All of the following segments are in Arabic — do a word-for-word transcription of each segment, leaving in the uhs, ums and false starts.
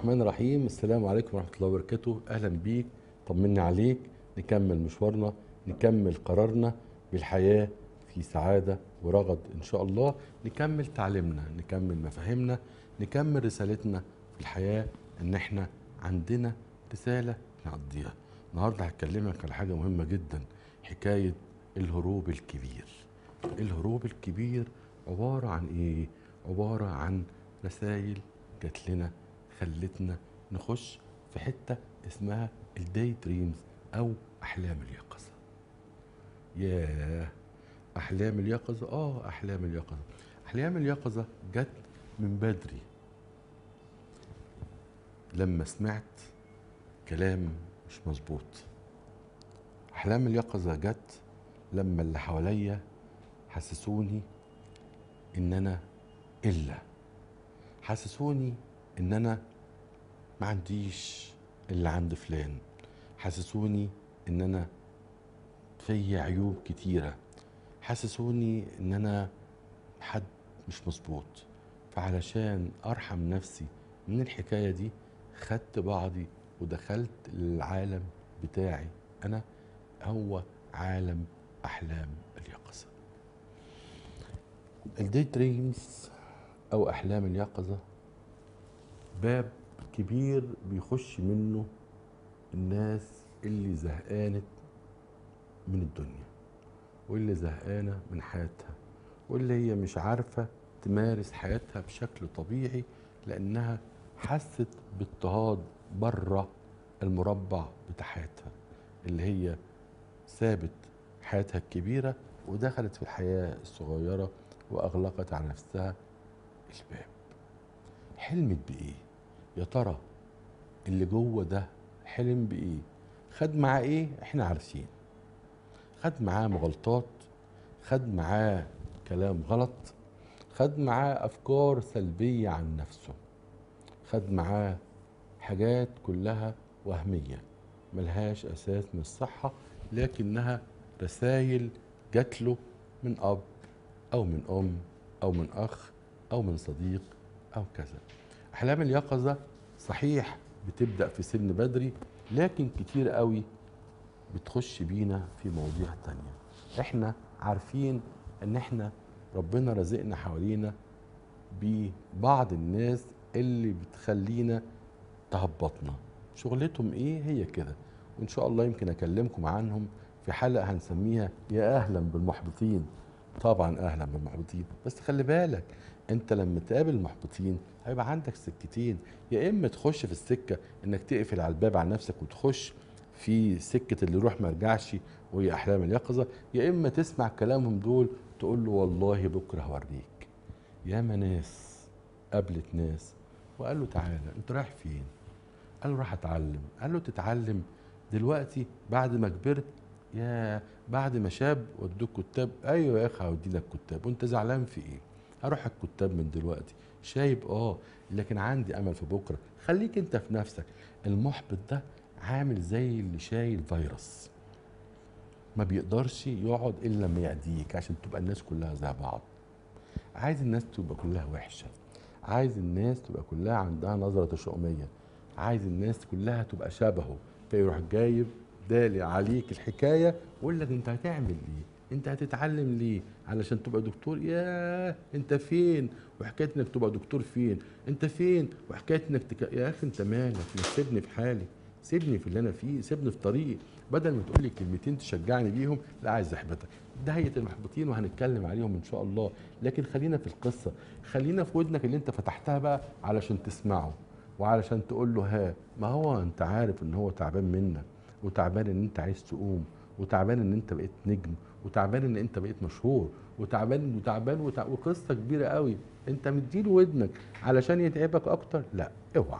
الرحمن الرحيم. السلام عليكم ورحمة الله وبركاته. أهلا بيك، طمني عليك. نكمل مشوارنا، نكمل قرارنا بالحياة في سعادة ورغد إن شاء الله. نكمل تعليمنا، نكمل مفاهيمنا، نكمل رسالتنا في الحياة، إن إحنا عندنا رسالة نقضيها. النهاردة هكلمك على حاجة مهمة جدا، حكاية الهروب الكبير. الهروب الكبير عبارة عن إيه؟ عبارة عن رسائل جات لنا خلتنا نخش في حتة اسمها الداي دريمز أو أحلام اليقظة. ياه، أحلام اليقظة. آه أحلام اليقظة أحلام اليقظة جت من بدري، لما سمعت كلام مش مظبوط. أحلام اليقظة جت لما اللي حواليا حسسوني إن أنا إلا، حسسوني إن أنا ما عنديش اللي عند فلان، حسسوني ان انا في عيوب كتيرة، حسسوني ان انا حد مش مظبوط. فعلشان ارحم نفسي من الحكاية دي خدت بعضي ودخلت العالم بتاعي انا، هو عالم احلام اليقظة. الدي دريمز او احلام اليقظة باب كبير بيخش منه الناس اللي زهقانت من الدنيا، واللي زهقانة من حياتها، واللي هي مش عارفة تمارس حياتها بشكل طبيعي لأنها حست باضطهاد بره المربع بتاع حياتها، اللي هي سابت حياتها الكبيرة ودخلت في الحياة الصغيرة وأغلقت على نفسها الباب. حلمت بإيه؟ يا ترى اللي جوه ده حلم بإيه؟ خد معاه إيه؟ إحنا عارفين. خد معاه مغالطات، خد معاه كلام غلط، خد معاه أفكار سلبية عن نفسه، خد معاه حاجات كلها وهمية ملهاش أساس من الصحة، لكنها رسائل جات له من أب أو من أم أو من أخ أو من صديق أو كذا. أحلام اليقظة صحيح بتبدأ في سن بدري، لكن كتير قوي بتخش بينا في مواضيع تانية. احنا عارفين ان احنا ربنا رزقنا حوالينا ببعض الناس اللي بتخلينا تهبطنا. شغلتهم ايه؟ هي كده. وان شاء الله يمكن اكلمكم عنهم في حلقة هنسميها يا اهلا بالمحبطين. طبعا اهلا بالمحبطين، بس خلي بالك انت لما تقابل المحبطين هيبقى عندك سكتين، يا اما تخش في السكة انك تقفل على الباب على نفسك وتخش في سكة اللي يروح ما رجعش وهي احلام اليقظة، يا اما تسمع كلامهم دول تقول له والله بكرة هوريك. ياما ناس قابلت ناس وقال له تعالى انت رايح فين؟ قال له راح اتعلم. قال له تتعلم دلوقتي بعد ما كبرت؟ يا بعد ما شاب ودوك كتاب؟ ايوه يا اخي هودي لك كتاب، وانت زعلان في ايه؟ هروح الكتاب من دلوقتي. شايب اه، لكن عندي امل في بكره. خليك انت في نفسك. المحبط ده عامل زي اللي شايل فيروس، ما بيقدرش يقعد الا لما يعديك عشان تبقى الناس كلها زي بعض. عايز الناس تبقى كلها وحشه، عايز الناس تبقى كلها عندها نظره تشاؤميه، عايز الناس كلها تبقى شبهه، فيروح جايب دالي عليك الحكايه ويقول لك انت هتعمل ايه؟ انت هتتعلم ليه؟ علشان تبقى دكتور؟ ياه انت فين؟ وحكايه انك تبقى دكتور فين؟ انت فين؟ وحكايه انك تك... يا اخي انت مالك؟ ما تسيبني في حالي، سيبني في اللي انا فيه، سيبني في طريقي، بدل ما تقول لي كلمتين تشجعني بيهم. لا، عايز احبطك. ده هيئه المحبطين وهنتكلم عليهم ان شاء الله، لكن خلينا في القصه، خلينا في ودنك اللي انت فتحتها بقى علشان تسمعه وعلشان تقول له ها. ما هو انت عارف ان هو تعبان منك، وتعبان ان انت عايز تقوم، وتعبان ان انت بقيت نجم، وتعبان ان انت بقيت مشهور، وتعبان وتعبان وتع... وقصه كبيره قوي. انت مديله ودنك علشان يتعبك اكتر؟ لا اوعى،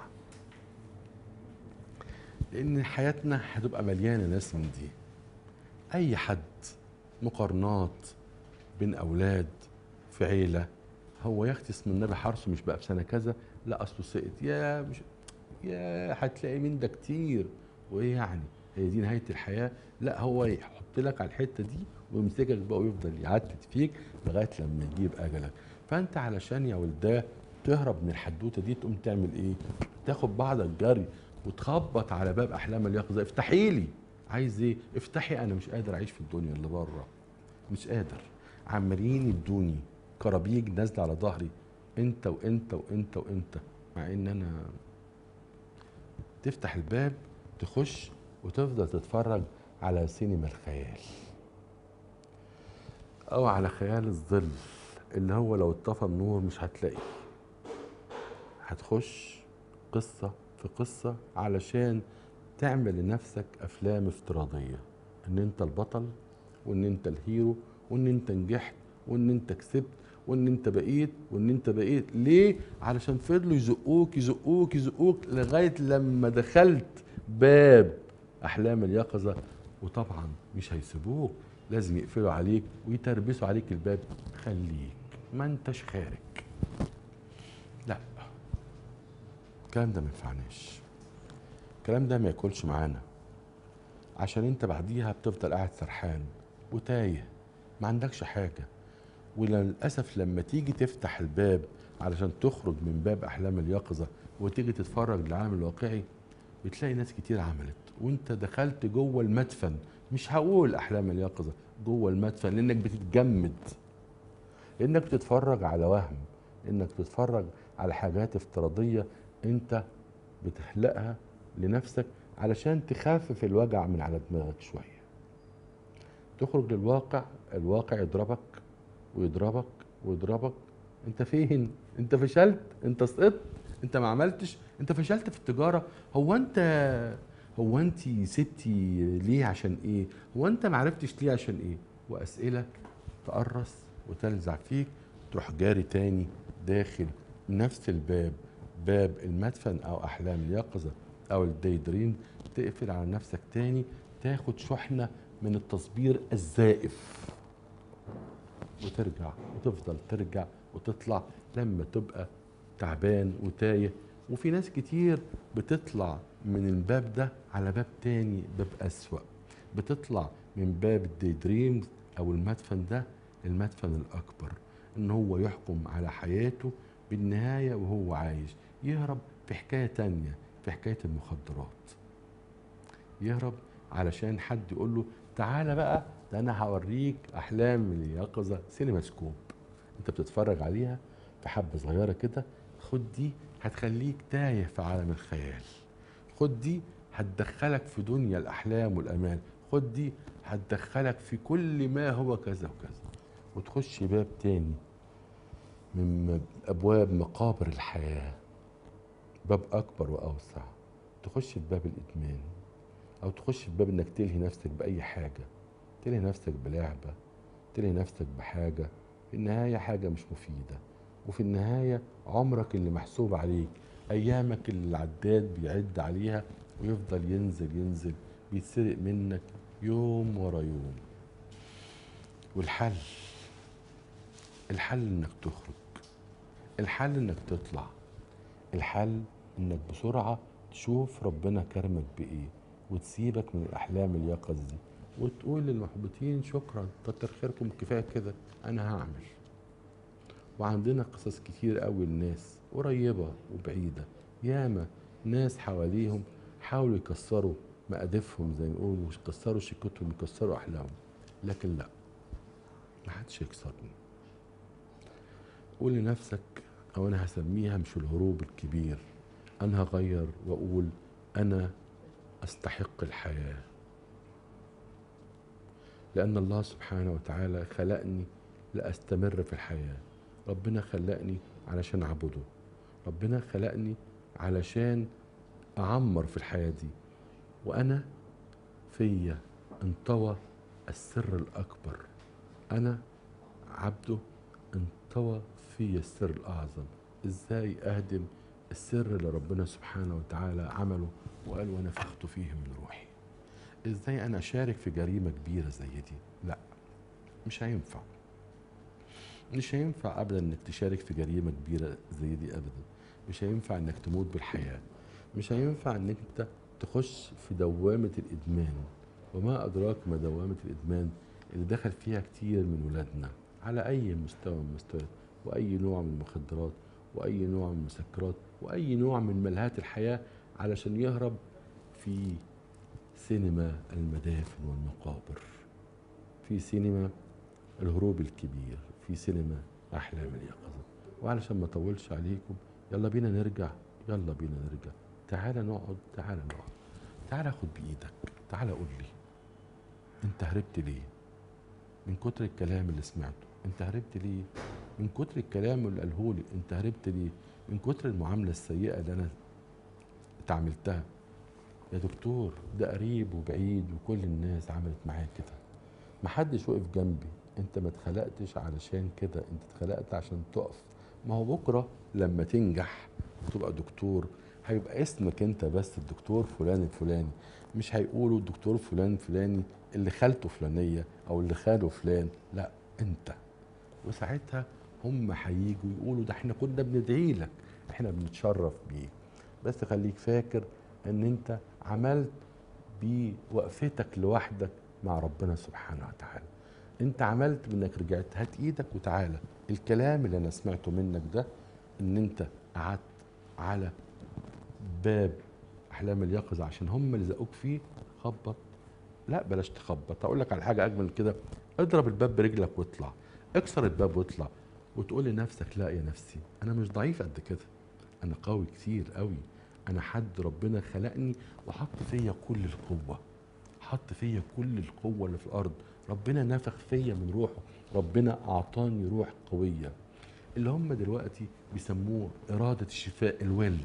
لان حياتنا هتبقى مليانه ناس من دي. اي حد، مقارنات بين اولاد في عيله، هو يا اختي اسم النبي حرصه مش بقى في سنه كذا، لا اصله سقط، يا مش يا هتلاقي من ده كتير. وايه يعني؟ هي دي نهايه الحياه؟ لا، هو يحط لك على الحته دي ويمسكك بقى ويفضل يعتت فيك لغايه لما يجيب اجلك. فانت علشان يا ولداه تهرب من الحدوته دي تقوم تعمل ايه؟ تاخد بعضك جري وتخبط على باب احلام اليقظه، افتحي لي. عايز ايه؟ افتحي، انا مش قادر اعيش في الدنيا اللي بره، مش قادر. عمالين يدوني كرابيج نازله على ظهري، انت وانت وانت وانت، مع ان انا. تفتح الباب، تخش وتفضل تتفرج على سينما الخيال او على خيال الظل، اللي هو لو اتطفى النور مش هتلاقي. هتخش قصة في قصة علشان تعمل لنفسك افلام افتراضية، ان انت البطل، وان انت الهيرو، وان انت نجحت، وان انت كسبت، وان انت بقيت، وان انت بقيت. ليه؟ علشان فضلوا يزقوك يزقوك يزقوك لغاية لما دخلت باب احلام اليقظة. وطبعا مش هيسيبوك، لازم يقفلوا عليك ويتربسوا عليك الباب. خليك ما انتش خارج. لا، الكلام ده ما ينفعناش، الكلام ده ما ياكلش معانا، عشان انت بعديها بتفضل قاعد سرحان وتايه، ما عندكش حاجة. وللأسف لما تيجي تفتح الباب علشان تخرج من باب أحلام اليقظة وتيجي تتفرج للعالم الواقعي، بتلاقي ناس كتير عملت وانت دخلت جوه المدفن. مش هقول أحلام اليقظة، جوه المدفن، لأنك بتتجمد، لأنك بتتفرج على وهم، إنك بتتفرج على حاجات افتراضية انت بتخلقها لنفسك علشان تخفف الوجع من على دماغك شوية. تخرج للواقع، الواقع يضربك ويضربك ويضربك. انت فين؟ انت فشلت، انت سقطت، انت ما عملتش، انت فشلت في التجارة. هو انت هو انت سبتي ليه؟ عشان ايه؟ هو انت ما عرفتش ليه؟ عشان ايه؟ واسئلة تقرص وتلزع فيك. تروح جاري تاني داخل نفس الباب، باب المدفن او احلام اليقظة او الداي دريم، تقفل على نفسك تاني، تاخد شحنة من التصبير الزائف، وترجع وتفضل ترجع وتطلع لما تبقى تعبان وتايه. وفي ناس كتير بتطلع من الباب ده على باب تاني، باب أسوأ. بتطلع من باب الدي دريمز أو المدفن ده، المدفن الأكبر، إن هو يحكم على حياته بالنهاية وهو عايش، يهرب في حكاية تانية، في حكاية المخدرات. يهرب علشان حد يقول له تعالى بقى، ده انا هوريك احلام اليقظه سينما سكوب. انت بتتفرج عليها في حبه صغيره كده. خد دي هتخليك تايه في عالم الخيال، خد دي هتدخلك في دنيا الاحلام والامان، خد دي هتدخلك في كل ما هو كذا وكذا. وتخش باب تاني من ابواب مقابر الحياه، باب اكبر واوسع. تخش في باب الادمان، او تخش في باب انك تلهي نفسك باي حاجه، تلهي نفسك بلعبه، تلهي نفسك بحاجه في النهايه حاجه مش مفيده. وفي النهايه عمرك اللي محسوب عليك، ايامك اللي العداد بيعد عليها ويفضل ينزل ينزل، بيتسرق منك يوم ورا يوم. والحل، الحل انك تخرج، الحل انك تطلع، الحل انك بسرعه تشوف ربنا كرمك بايه، وتسيبك من الاحلام اليقظ دي، وتقول للمحبطين شكرا كتر خيركم، كفايه كده، انا هعمل. وعندنا قصص كتير قوي الناس قريبه وبعيده، ياما ناس حواليهم حاولوا يكسروا مقادفهم زي ما يقولوا، يكسروا شيكتهم، يكسروا احلامهم، لكن لا، ما حدش يكسرني. قول لنفسك، او انا هسميها مش الهروب الكبير، انا هغير واقول انا استحق الحياه، لأن الله سبحانه وتعالى خلقني لأستمر في الحياة. ربنا خلقني علشان أعبده، ربنا خلقني علشان أعمر في الحياة دي، وأنا فيا انطوى السر الأكبر، أنا عبده انطوى فيا السر الأعظم. إزاي أهدم السر اللي ربنا سبحانه وتعالى عمله وقال ونفخت فيه من روحي؟ ازاي انا اشارك في جريمه كبيره زي دي؟ لا، مش هينفع، مش هينفع ابدا انك تشارك في جريمه كبيره زي دي ابدا. مش هينفع انك تموت بالحياه، مش هينفع انك انت تخش في دوامه الادمان. وما ادراك ما دوامه الادمان اللي دخل فيها كتير من ولادنا على اي مستوى من المستويات، واي نوع من المخدرات، واي نوع من المسكرات واي نوع من ملهات الحياه علشان يهرب في سينما المدافن والمقابر، في سينما الهروب الكبير، في سينما احلام اليقظه. وعلشان ما اطولش عليكم، يلا بينا نرجع، يلا بينا نرجع. تعالى نقعد، تعالى نقعد، تعالى خد بايدك، تعالى قول لي انت هربت ليه من كتر الكلام اللي سمعته؟ انت هربت ليه من كتر الكلام اللي قالهولي؟ انت هربت ليه من كتر المعامله السيئه اللي انا اتعاملتها؟ يا دكتور ده قريب وبعيد وكل الناس عملت معايا كده، محدش وقف جنبي. انت ما اتخلقتش علشان كده، انت اتخلقت عشان تقف. ما هو بكره لما تنجح وتبقى دكتور هيبقى اسمك انت بس الدكتور فلان الفلاني، مش هيقولوا الدكتور فلان الفلاني اللي خالته فلانيه او اللي خاله فلان، لا انت. وساعتها هم هييجوا يقولوا ده احنا كنا بندعي لك، احنا بنتشرف بيك. بس خليك فاكر ان انت عملت بوقفتك لوحدك مع ربنا سبحانه وتعالى. انت عملت بانك رجعت، هات ايدك وتعالى. الكلام اللي انا سمعته منك ده ان انت قعدت على باب احلام اليقظه عشان هم اللي زقوك فيه، خبط. لا بلاش تخبط، اقول لك على حاجه اجمل من كده، اضرب الباب برجلك واطلع، اكسر الباب واطلع، وتقول لنفسك لا يا نفسي انا مش ضعيف قد كده، انا قوي كتير قوي، انا حد ربنا خلقني وحط فيا كل القوه، حط فيا كل القوه اللي في الارض، ربنا نفخ فيا من روحه، ربنا اعطاني روح قويه اللي هم دلوقتي بيسموه اراده الشفاء، الويل.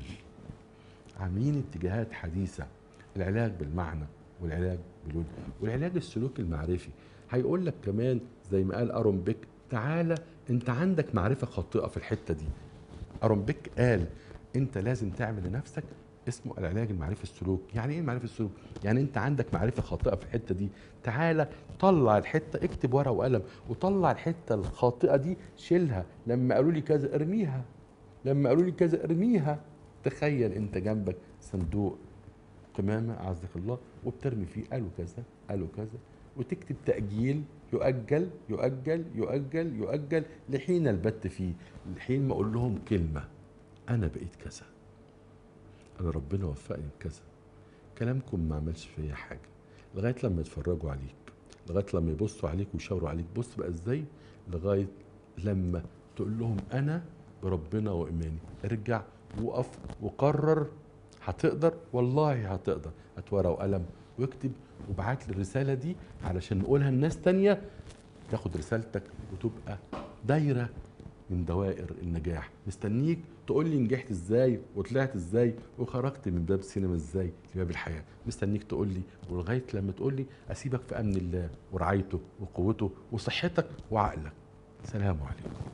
عاملين اتجاهات حديثه، العلاج بالمعنى والعلاج بالود والعلاج السلوكي المعرفي. هيقول لك كمان زي ما قال ارون بيك، تعالى انت عندك معرفه خاطئه في الحته دي. ارون بيك قال انت لازم تعمل لنفسك اسمه العلاج المعرفي السلوكي. يعني ايه المعرفه السلوك؟ يعني انت عندك معرفه خاطئه في الحته دي، تعالى طلع الحته، اكتب ورقه وقلم وطلع الحته الخاطئه دي، شيلها. لما قالوا لي كذا ارميها، لما قالوا لي كذا ارميها. تخيل انت جنبك صندوق قمامه اعزك الله وبترمي فيه قالوا كذا قالوا كذا، وتكتب تأجيل، يؤجل يؤجل يؤجل يؤجل لحين البت فيه، لحين ما اقول لهم كلمه انا بقيت كذا، انا ربنا وفقني بكذا. كلامكم ما عملش فيا حاجه لغايه لما يتفرجوا عليك، لغايه لما يبصوا عليك ويشاوروا عليك، بص بقى ازاي، لغايه لما تقول لهم انا بربنا وايماني. ارجع وقف وقرر، هتقدر والله هتقدر. هات ورقه وقلم واكتب وابعت لي الرساله دي علشان نقولها لناس تانيه، تاخد رسالتك وتبقى دايره من دوائر النجاح. مستنيك تقول لي نجحت ازاي وطلعت ازاي وخرجت من باب السينما ازاي لباب الحياه. مستنيك تقول لي، ولغايه لما تقول لي اسيبك في امن الله ورعايته وقوته وصحتك وعقلك. سلام عليكم.